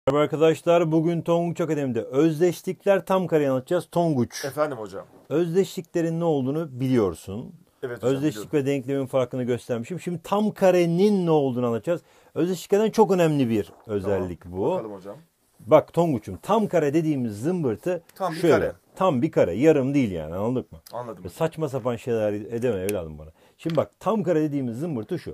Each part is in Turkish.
Merhaba arkadaşlar. Bugün Tonguç Akademi'de özdeşlikler tam kareyi anlatacağız. Tonguç, Efendim hocam. özdeşliklerin ne olduğunu biliyorsun. Evet hocam Özdeşlik biliyorum. ve denklemin farkını göstermişim. Şimdi tam karenin ne olduğunu anlatacağız. Özdeşliklerden çok önemli bir Tamam. özellik bu. Bakalım hocam. Bak Tonguç'um, tam kare dediğimiz zımbırtı Tam bir şöyle. kare. Tam bir kare. Yarım değil yani, anladık mı? Anladım hocam. Saçma sapan şeyler edeme evladım bana. Şimdi bak, tam kare dediğimiz zımbırtı şu.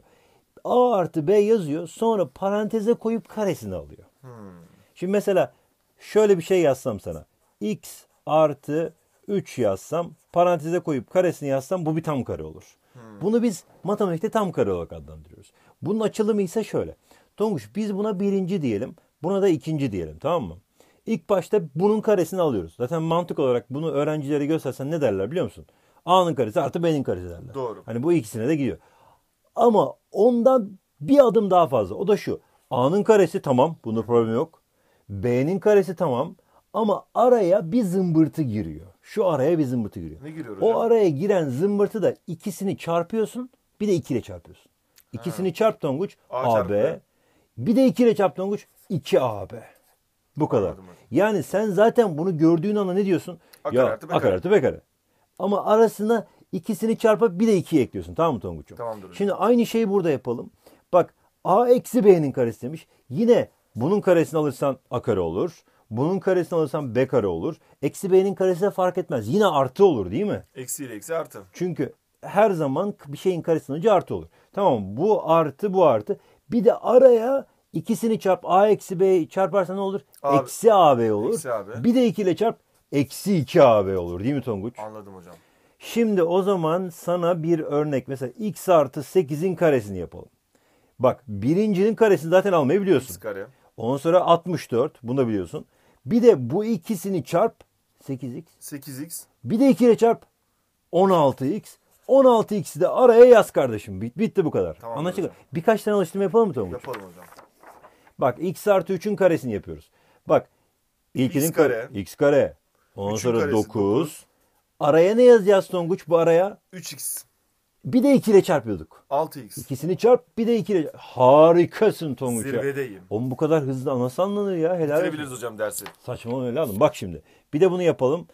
A artı B yazıyor, sonra paranteze koyup karesini alıyor. Şimdi mesela şöyle bir şey yazsam sana. X artı 3 yazsam, paranteze koyup karesini yazsam bu bir tam kare olur. Bunu biz matematikte tam kare olarak adlandırıyoruz. Bunun açılımı ise şöyle. Tonguç, biz buna birinci diyelim, buna da ikinci diyelim, tamam mı? İlk başta bunun karesini alıyoruz. Zaten mantık olarak bunu öğrencilere göstersen ne derler biliyor musun? A'nın karesi artı B'nin karesi derler. Doğru. Hani bu ikisine de gidiyor. Ama ondan bir adım daha fazla. O da şu. A'nın karesi tamam. Bunda problem yok. B'nin karesi tamam. Ama araya bir zımbırtı giriyor. Şu araya bir zımbırtı giriyor. Ne giriyor O hocam? araya giren zımbırtı da ikisini çarpıyorsun. Bir de 2 ile çarpıyorsun. İkisini çarp Tonguç. A çarpı AB. B. Bir de 2 ile çarp Tonguç. 2AB. Bu kadar. Anladım hocam. Yani sen zaten bunu gördüğün anda ne diyorsun? A kare artı B A kare kare. artı B kare. Ama arasına ikisini çarpıp bir de 2'yi ekliyorsun. Tamam mı Tonguç'um? Tamamdır hocam. Şimdi aynı şeyi burada yapalım. Bak, A eksi B'nin karesi demiş. Yine bunun karesini alırsan A kare olur. Bunun karesini alırsan B kare olur. Eksi B'nin karesi de fark etmez. Yine artı olur değil mi? Eksi ile eksi artı. Çünkü her zaman bir şeyin karesinin önce artı olur. Tamam mı? Bu artı bu artı. Bir de araya ikisini çarp, A eksi B çarparsan ne olur? A- Eksi AB olur. Eksi AB. Bir de 2 ile çarp, eksi 2 AB olur değil mi Tonguç? Anladım hocam. Şimdi o zaman sana bir örnek, mesela x artı 8'in karesini yapalım. Bak, birincinin karesini zaten almayı biliyorsun. X kare. Ondan sonra 64, bunu da biliyorsun. Bir de bu ikisini çarp, 8x. 8x. Bir de 2 ile çarp, 16x. 16x'i de araya yaz kardeşim. Bitti bu kadar. Tamam Anlaşıldı. hocam. Birkaç tane alıştırma yapalım mı Tonguç? Yapalım hocam. Bak, x artı 3'ün karesini yapıyoruz. Bak, ilkinin X kare. x kare. Ondan 3'ün sonra karesi 9. Araya ne yazacağız Tonguç, bu araya? 3x. Bir de 2 ile çarpıyorduk. 6x. İkisini çarp, bir de 2 ile. Harikasın Tonguç ya. Zirvedeyim. Oğlum, bu kadar hızlı nasıl anlanır ya? Helal olsun. Bitirebiliriz hocam dersi. Saçmalama öyle alın. Bak şimdi. Bir de bunu yapalım.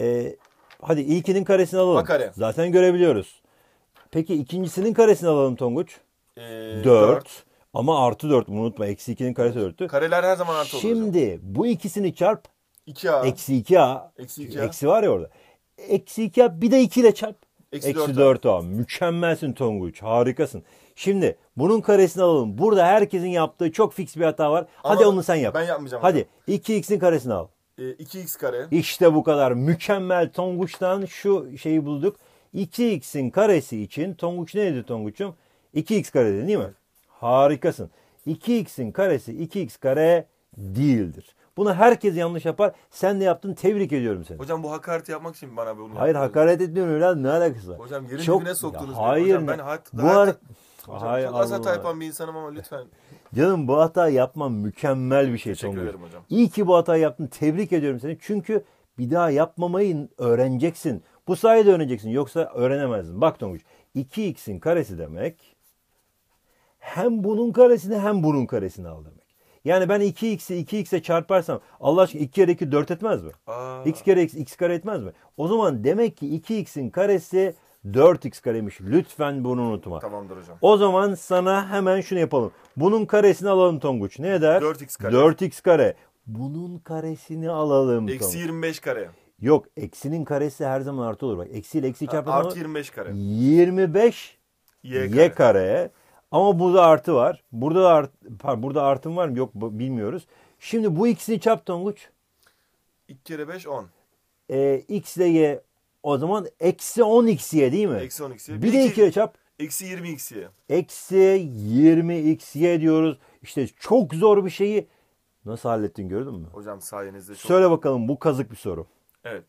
Hadi ilkinin karesini alalım. A kare. Zaten görebiliyoruz. Peki ikincisinin karesini alalım Tonguç. 4. 4. Ama artı 4. Bunu unutma. Eksi 2'nin karesi 4'tü. Kareler her zaman artı olur hocam. Şimdi bu ikisini çarp. 2a. Eksi 2a. Eksi Çünkü 2a. eksi var ya orada. Eksi 2a bir de 2 ile çarp. Eksi Eksi 4a. 4a. Mükemmelsin Tonguç. Harikasın. Şimdi bunun karesini alalım. Burada herkesin yaptığı çok fix bir hata var. Hadi Ama onu sen yap. ben yapmayacağım Hadi hocam. 2x'in karesini al. 2x kare. İşte bu kadar. Mükemmel. Tonguç'tan şu şeyi bulduk. 2x'in karesi için Tonguç neydi Tonguç'um? 2x kare dedin değil mi? Harikasın. 2x'in karesi 2x kare değildir. Bunu herkes yanlış yapar. Sen de yaptın. Tebrik ediyorum seni. Hocam bu hakareti yapmak için bana bunu Hayır, yaptınız. hakaret etmiyorum evladım. Ne alakası var? Hocam yerin Çok- dibine soktunuz Ya beni. hayır, Hocam ben bu hocam Hay çok az hata Allah. yapan bir insanım ama lütfen. Canım, bu hata yapman mükemmel bir şey Teşekkür Tonguç. ederim hocam. İyi ki bu hatayı yaptın. Tebrik ediyorum seni. Çünkü bir daha yapmamayı öğreneceksin. Bu sayede öğreneceksin. Yoksa öğrenemezdin. Bak Tonguç. 2x'in karesi demek hem bunun karesini hem bunun karesini al demek. Yani ben 2x'i 2x'e çarparsam Allah aşkına 2 kere 2 4 etmez mi? Aa, X kere x kare etmez mi? O zaman demek ki 2x'in karesi 4x karemiş. Lütfen bunu unutma. tamamdır hocam. O zaman sana hemen şunu yapalım. Bunun karesini alalım Tonguç. Ne eder? 4x kare. 4x kare. Bunun karesini alalım Eksi Tonguç. 25 kare. Yok, eksinin karesi her zaman artı olur. Bak, eksiyle eksiyi çarparsan Artı 25 kare. 25 Y y kare. kare. Ama burada artı var. Burada da burada artım var mı? Yok, bilmiyoruz. Şimdi bu ikisini çarp Tonguç. 2 kere 5 10. X ile y, o zaman eksi 10xy değil mi? Eksi 10x'ye. Bir de 2 ile çarp. Eksi 20x'ye. Eksi 20xy diyoruz. İşte çok zor bir şeyi nasıl hallettin, gördün mü? Hocam sayenizde çok. Söyle bakalım, bu kazık bir soru. Evet.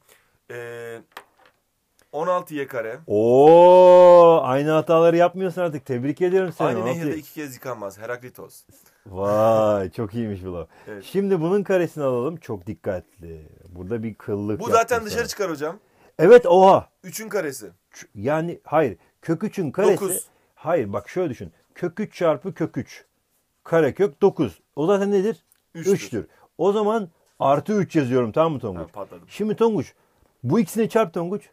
16 y kare. Oo, aynı hataları yapmıyorsun artık. Tebrik ediyorum seni. Aynı Nasıl? nehirde 2 kez yıkanmaz. Heraklitos. Vay, çok iyiymiş bu laf. Evet. Şimdi bunun karesini alalım. Çok dikkatli. Burada bir kıllık Bu yaptın zaten sana. dışarı çıkar hocam. Evet, oha. 3'ün karesi. Yani hayır. Kök 3'ün karesi. 9. Hayır, bak şöyle düşün. Kök 3 çarpı kök 3. Karekök 9. O zaten nedir? 3'tür. O zaman artı 3 yazıyorum, tamam mı Tonguç? Ha, patladım. Şimdi Tonguç, bu ikisini çarp Tonguç.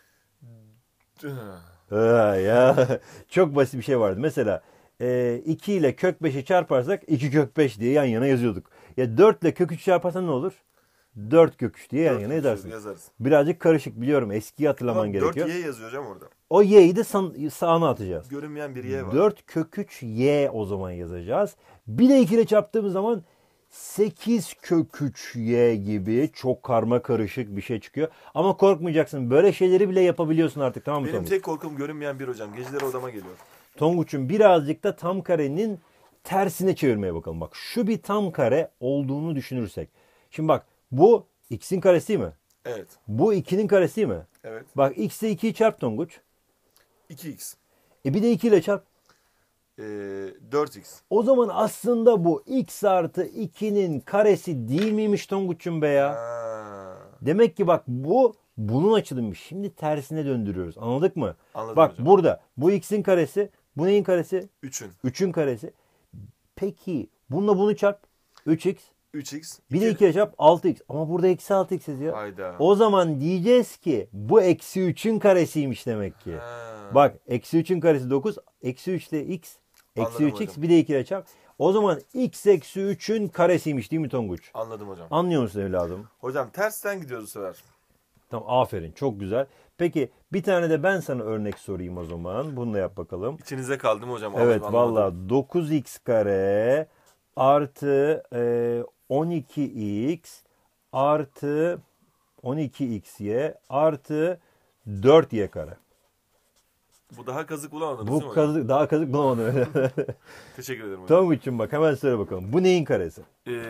Ya çok basit bir şey vardı. Mesela 2 ile kök 5'i çarparsak 2 kök 5 diye yan yana yazıyorduk. Ya 4 ile kök 3 çarparsan ne olur? 4 kök 3 diye yan yana yazarsın. Yazarız. Birazcık karışık biliyorum. Eskiyi hatırlaman Tamam, gerekiyor. 4y yazıyor hocam orada. O y'yi de sağına atacağız. Görünmeyen bir y var. 4 kök 3 y o zaman yazacağız. Bir de 2 ile çarptığımız zaman 8 kök 3 y gibi çok karma karışık bir şey çıkıyor. Ama korkmayacaksın. Böyle şeyleri bile yapabiliyorsun artık, tamam mı Benim Tonguç? tek korkum görünmeyen bir hocam. Geceleri odama geliyor. Tonguç'un birazcık da tam karenin tersine çevirmeye bakalım. Bak şu bir tam kare olduğunu düşünürsek. Şimdi bak bu x'in karesi değil mi? Evet. Bu 2'nin karesi değil mi? Evet. Bak x ile 2'yi çarp Tonguç. 2x. Bir de 2 ile çarp. 4x. O zaman aslında bu x artı 2'nin karesi değil miymiş Tonguç'um be ya? Ha. Demek ki bak bu bunun açılımmış. Şimdi tersine döndürüyoruz. Anladık mı? Anladım bak hocam. burada bu x'in karesi. Bu neyin karesi? 3'ün. 3'ün karesi. Peki bununla bunu çarp. 3x. 3x. Bir de 2 ile çarp 6x. Ama burada eksi 6x yazıyor. Hayda. O zaman diyeceğiz ki bu eksi 3'ün karesiymiş demek ki. Ha. Bak eksi 3'ün karesi 9. Eksi 3 ile x. Eksi Anladım 3x hocam. bir de 2 ile çarp. O zaman x eksi 3'ün karesiymiş değil mi Tonguç? Anladım hocam. Anlıyor musun evladım? Hocam tersten gidiyoruz bu sefer. Tamam, aferin, çok güzel. Peki bir tane de ben sana örnek sorayım o zaman. Bunu da yap bakalım. İçinize kaldım hocam. Evet Anlamadım. valla 9x kare artı 12x artı 12xy artı 4y kare. Bu daha kazık bulamadınız değil mi Bu hocam? daha kazık bulamadım. Teşekkür ederim hocam. Tonguç'um bak hemen söyle bakalım. Bu neyin karesi?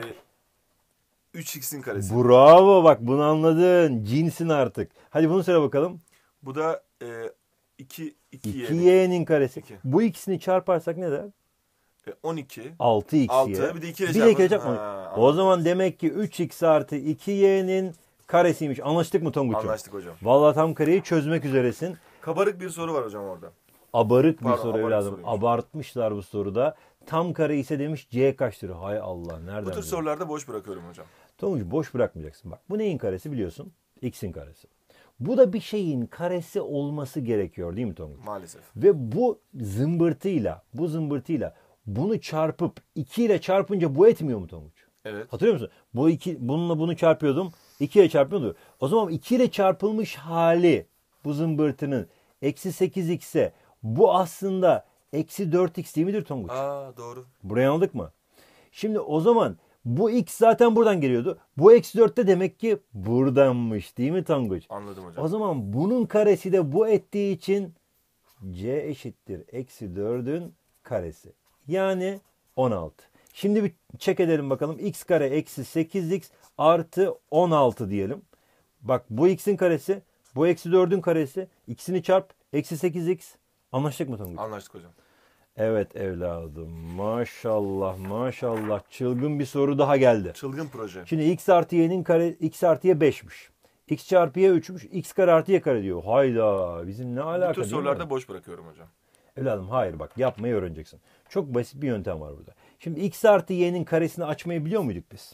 3x'in karesi. Bravo, bak bunu anladın. Cinsin artık. Hadi bunu söyle bakalım. Bu da 2y. 2y'nin karesi. İki. Bu ikisini çarparsak ne der? 12. 6x'ye. 6, bir de 2 ile Bir de 2 ile çarparsan- çarp- Ha, O zaman demek ki 3x artı 2y'nin karesiymiş. Anlaştık mı Tonguç'um? Anlaştık hocam. Vallahi tam kareyi çözmek üzeresin. Kabarık bir soru var hocam orada. Abarık bir Pardon, soru abarık evladım. soruymuş. Abartmışlar bu soruda. Tam kare ise demiş c kaçtır? Hay Allah, nereden Bu tür biliyorsun? sorularda boş bırakıyorum hocam. Tonguç boş bırakmayacaksın. Bak bu neyin karesi biliyorsun? X'in karesi. Bu da bir şeyin karesi olması gerekiyor değil mi Tonguç? Maalesef. Ve bu zımbırtıyla bunu çarpıp 2 ile çarpınca bu etmiyor mu Tonguç? Evet. Hatırlıyor musun? Bu iki, bununla bunu çarpıyordum. 2 ile çarpıyordum. O zaman 2 ile çarpılmış hali bu zımbırtının eksi 8x ise bu aslında eksi 4x değil midir Tonguç? Aa doğru. Buraya aldık mı? Şimdi o zaman bu x zaten buradan geliyordu. Bu eksi 4 de demek ki buradanmış değil mi Tonguç? Anladım hocam. O zaman bunun karesi de bu ettiği için c eşittir eksi 4'ün karesi. Yani 16. Şimdi bir check edelim bakalım. X kare eksi 8x artı 16 diyelim. Bak bu x'in karesi, bu eksi 4'ün karesi. İkisini çarp, eksi 8x. Anlaştık mı Tonguç? Anlaştık hocam. Evet evladım. Maşallah maşallah. Çılgın bir soru daha geldi. Çılgın proje. Şimdi x artı y'nin kare, x artı y 5'miş. X çarpı y 3'müş. X kare artı y kare diyor. Hayda. Bizim ne alaka Bu tür değil mi? sorularda boş bırakıyorum hocam. Evladım hayır bak, yapmayı öğreneceksin. Çok basit bir yöntem var burada. Şimdi x artı y'nin karesini açmayı biliyor muyduk biz?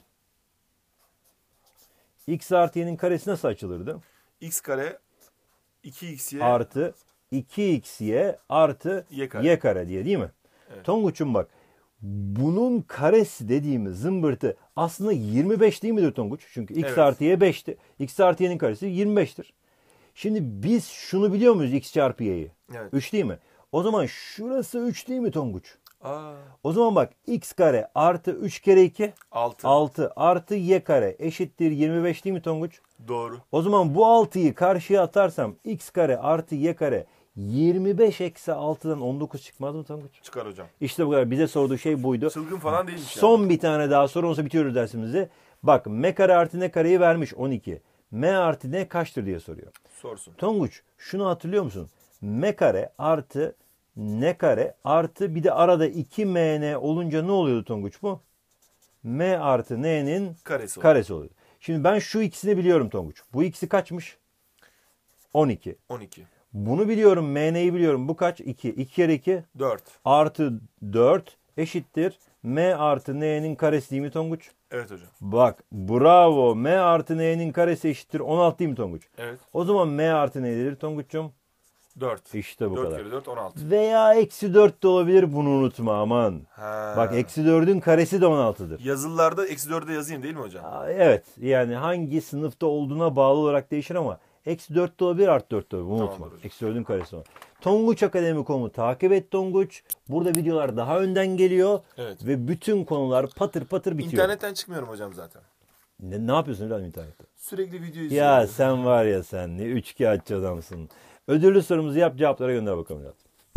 X artı y'nin karesi nasıl açılırdı? X kare 2xy Artı 2xy artı Y kare. y kare diye değil mi? Evet. Tonguç'um bak, bunun karesi dediğimiz zımbırtı aslında 25 değil midir Tonguç? Çünkü x Evet. artı y 5'ti. X artı y'nin karesi 25'tir. Şimdi biz şunu biliyor muyuz, x çarpı y'yi? Evet. 3 değil mi? O zaman şurası 3 değil mi Tonguç? Aa O zaman bak x kare artı 3 kere 2 6. 6 artı y kare eşittir 25 değil mi Tonguç? Doğru. O zaman bu 6'yı karşıya atarsam x kare artı y kare 25 eksi 6'dan 19 çıkmaz mı Tonguç? Çıkar hocam. İşte bu kadar. Bize sorduğu şey buydu. Çılgın falan değilmiş Son bir tane daha soru olsa bitiyoruz dersimizi. Bak m kare artı n kareyi vermiş 12. M artı n kaçtır diye soruyor. Sorsun. Tonguç şunu hatırlıyor musun? M kare artı n kare artı bir de arada 2mn olunca ne oluyordu Tonguç bu? M artı n'nin Karesi. karesi oluyor. Şimdi ben şu ikisini biliyorum Tonguç. Bu ikisi kaçmış? 12. 12. Bunu biliyorum. MN'yi biliyorum. Bu kaç? 2. 2 kere 2 4. artı 4 eşittir. M artı n'nin karesi değil mi Tonguç? Evet hocam. Bak bravo. M artı N'nin karesi eşittir 16 değil mi Tonguç? Evet. O zaman M artı N'dir Tonguç'cum. 4. İşte bu 4 kadar. kere 4 16. Veya eksi 4 de olabilir, bunu unutma aman. Ha. Bak eksi 4'ün karesi de 16'dır. Yazılılarda eksi 4'ü de yazayım değil mi hocam? Evet, yani hangi sınıfta olduğuna bağlı olarak değişir ama eksi 4 de olabilir, artı 4 de olabilir. Bunu unutma. Tamamdır hocam. Eksi 4'ün karesi. Tonguç Akademi.com'u takip et Tonguç. Burada videolar daha önden geliyor. Evet. Ve bütün konular patır patır bitiyor. İnternetten çıkmıyorum hocam zaten. Ne yapıyorsun evladım internette? Sürekli video izliyorum. Ya sen var ya sen ne üçkağıtçı adamsın. Ödüllü sorumuzu yap, cevaplara gönder bakalım evladım.